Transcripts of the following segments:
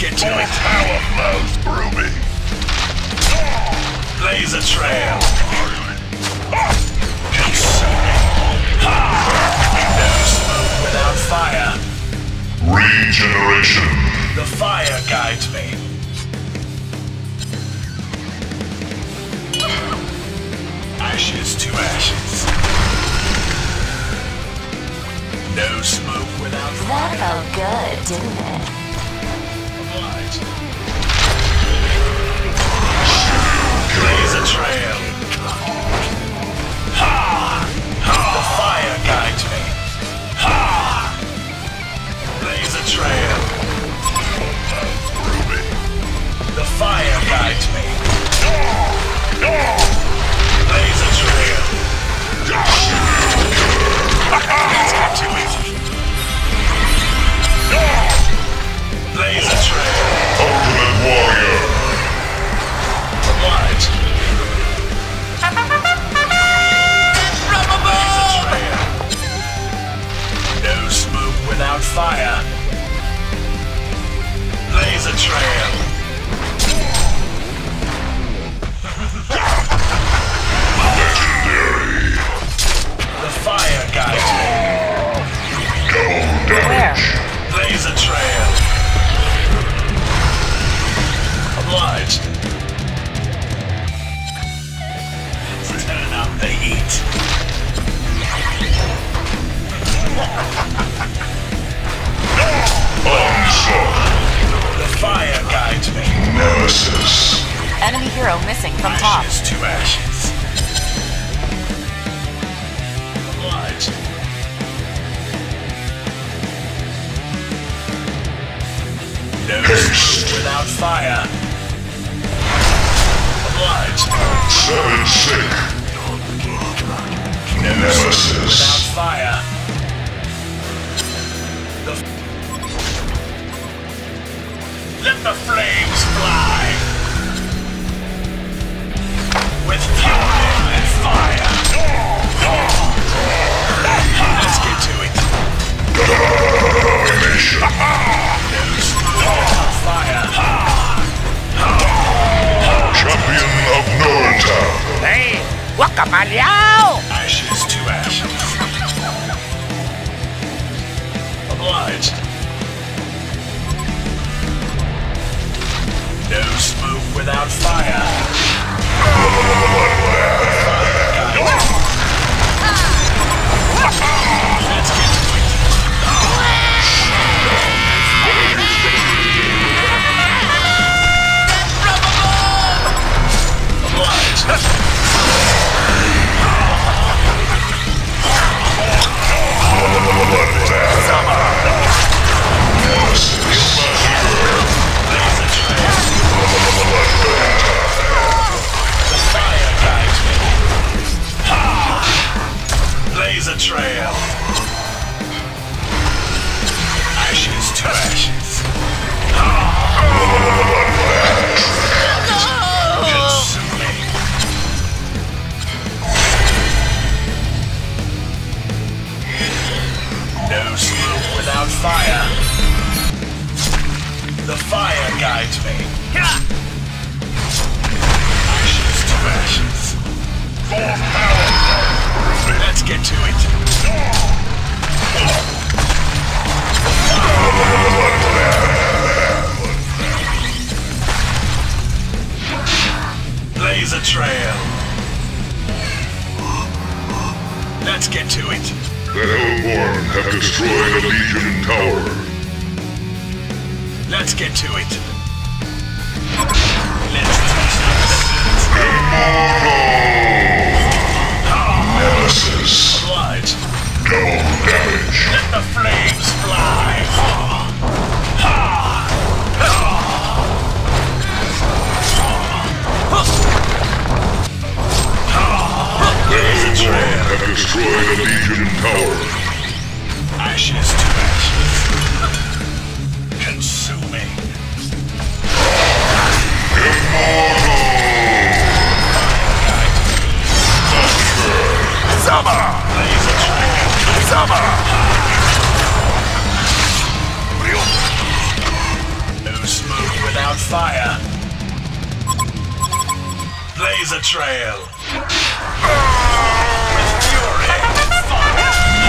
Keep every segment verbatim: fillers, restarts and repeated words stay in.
get to it. Power flows through me. Blaze a trail. No smoke without fire. Regeneration. The fire guides me. Ashes to ashes. No smoke without fire. That felt good, didn't it? Oblige. Blaze a trail. Ha! Ha! The fire guides me. Ha! Blaze a trail. Ruby. The fire guides me. Blaze a trail. Let's get to it. Blaze a trail. Ultimate warrior. Oblige. Blaze a trail. No smoke without fire. Blaze a trail. Legendary. The fire guides me. Double damage. Where? Blaze a trail. Obliged. Let's turn up the heat. Onslaught. The fire guides me. Nemesis. Enemy hero missing from top. Ashes to ashes. Obliged. No smoke without fire. Obliged. Seven sick. No smoke Nemesis. without fire. The f Let the flames fly. With fury and fire. Let's get to it. Domination. No smoke without fire. Champion of Newerth. Hey, guacamaleao! Ashes to ashes. Obliged. No smoke without fire. Let's get to it. Obliged. Blaze a trail. The fire guides me. Ha! Blaze a trail. Ashes to ashes. Consuming. No smoke without fire. The fire guides me. Ashes to ashes. Full power. Let's get to it. Blaze a trail. Let's get to it. The Hellborn have destroyed a Legion tower. Let's get to it. Let's touch the Nemesis. Oblige. Double damage. Let the flames fly. The Hellborn have destroyed a Legion tower. Ashes to ashes. Consuming. Summer! Blaze a trail. Summer! No smoke fire. Laser trail. With fury and fire.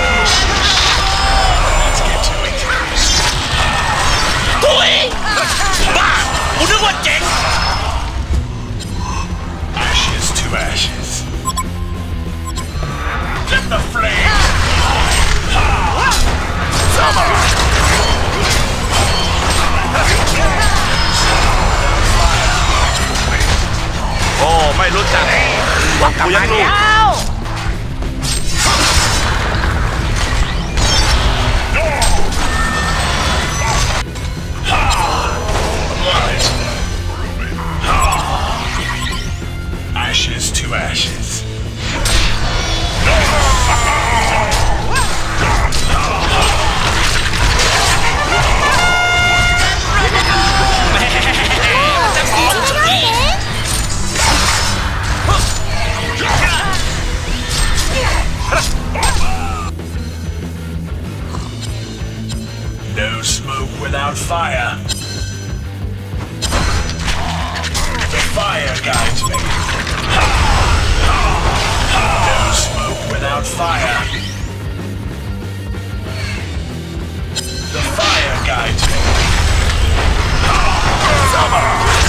Let's get to it. ตุ้ยบ้ากูนึกว่าเจ๋ง Ashes to ashes. Let the flame. Summer. โอ้ไม่รู้จักว่ากลับมาแล้ว Ashes to ashes. No smoke without fire. The fire guides me. No smoke without fire. The fire guides me. Summer.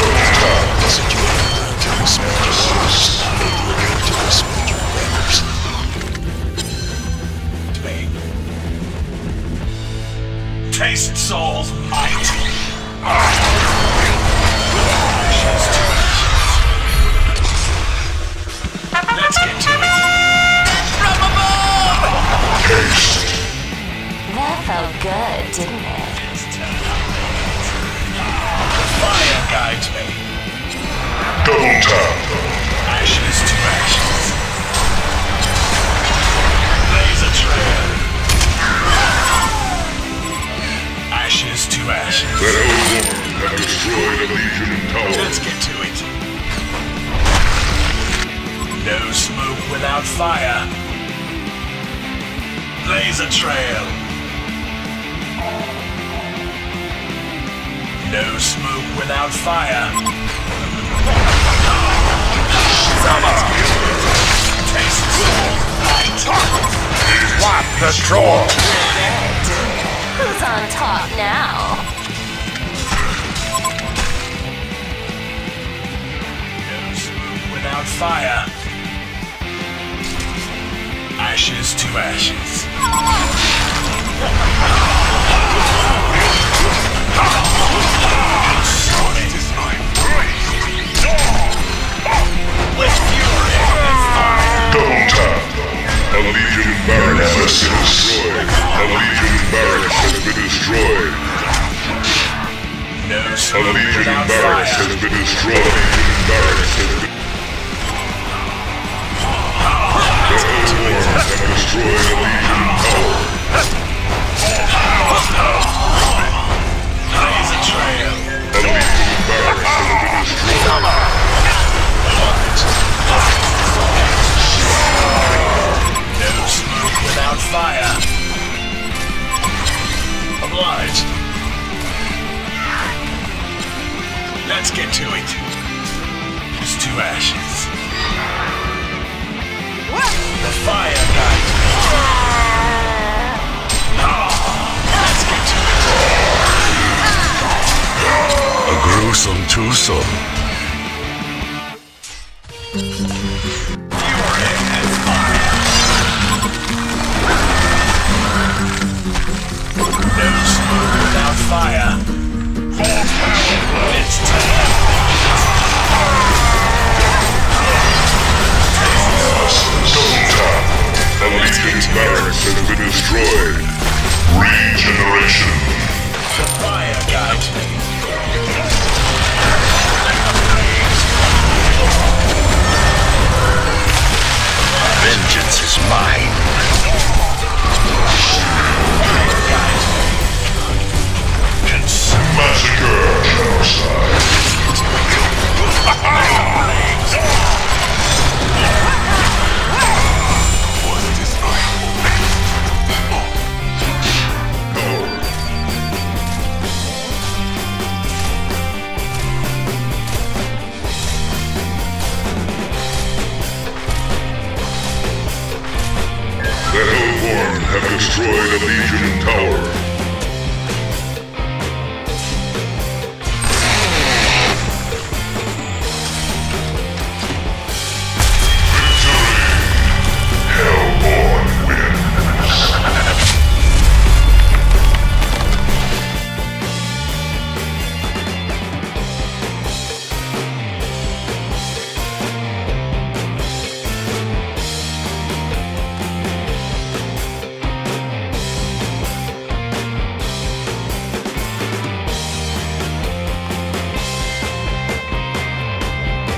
Taste soul's might. Ashes to ashes. Let's get to it. From above! That felt good, didn't it? The fire guides me. Double tap. Ashes to ashes. Laser trail. Ashes to ashes. The Hellborn have destroyed a Legion tower. Let's get to it. No smoke without fire. Laser trail. No smoke without fire. Summer. Taste soul light. What the troll Who's on top now? No smoke without fire. Ashes to ashes. With fury and fire. Double tap. A Legion barracks has been destroyed. A Legion barracks has been destroyed. No A smoke Legion without barracks fire. has been destroyed. A Legion barracks has been... The Hellborn have destroyed a Legion tower. Laser trail. A Legion barracks has been destroyed. No smoke without fire. Obliged. Let's get to it. It's to ashes. The fire guide. Let's get to it. A gruesome twosome. Fury and fire. No smoke without fire. It's time. Double tap. A Legion barracks has been destroyed. Regeneration. The fire guides me. vengeance is mine. Fire guides me. Massacre. Genocide. have destroyed a Legion tower.